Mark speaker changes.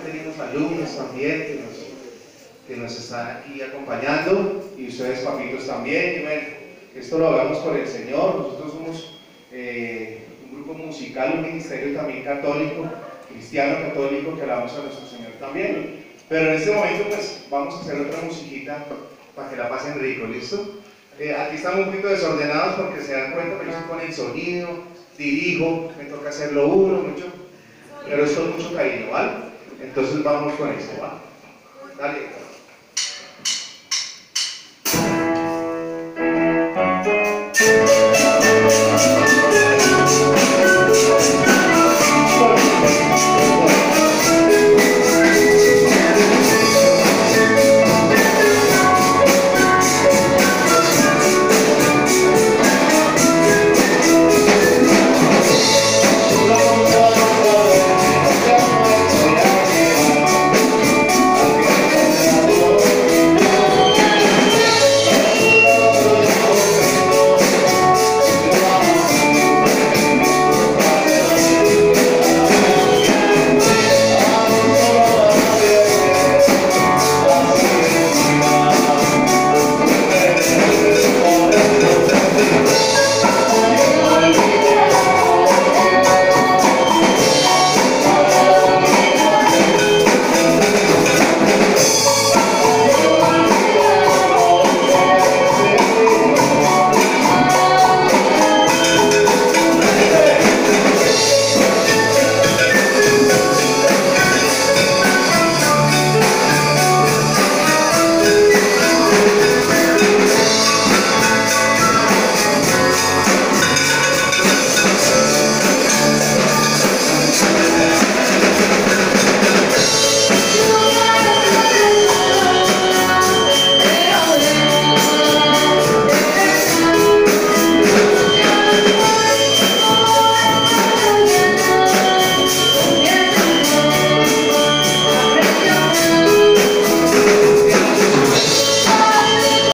Speaker 1: tenemos alumnos también que nos están aquí acompañando, y ustedes, papitos, también. Y bueno, esto lo hagamos por el Señor. Nosotros somos un grupo musical, un ministerio también católico, cristiano católico, que alabamos a nuestro Señor también. Pero en este momento pues vamos a hacer otra musiquita para que la pasen rico, ¿listo? Aquí estamos un poquito desordenados porque se dan cuenta que yo estoy con el sonido, dirijo, me toca hacerlo mucho, pero es con mucho cariño, ¿vale? Entonces vamos con esto, ¿vale? Dale.